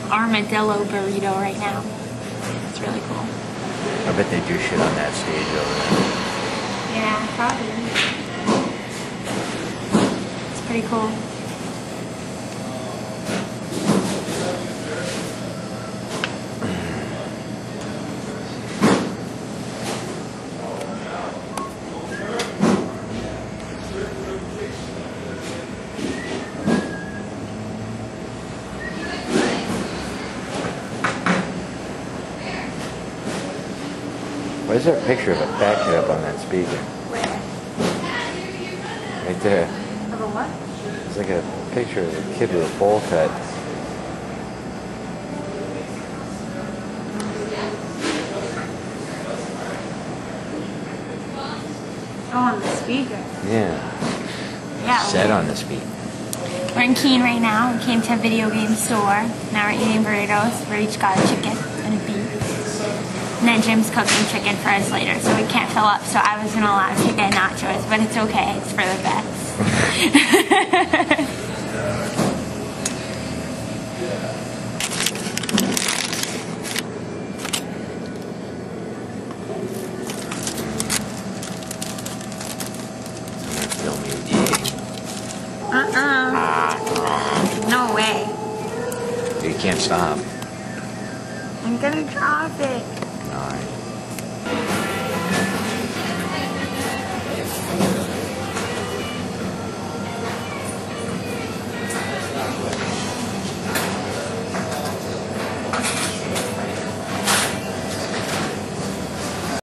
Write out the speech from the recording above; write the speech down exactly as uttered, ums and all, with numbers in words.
armadillo burrito right now. It's really cool. I bet they do shit on that stage over there. Yeah, probably. It's pretty cool. Why is there a picture of a fat kid up on that speaker? Where? Right there. Of a what? It's like a picture of a kid with a bowl cut. Oh, on the speaker. Yeah. Yeah. Set on the speaker. We're in Keene right now. We came to a video game store. Now we're eating burritos. We each got a chicken and a beef. And then Jim's cooking chicken for us later, so we can't fill up. So I was gonna allow us to get nachos, but it's okay. It's for the best. Uh-uh. No way. You can't stop. I'm gonna drop it.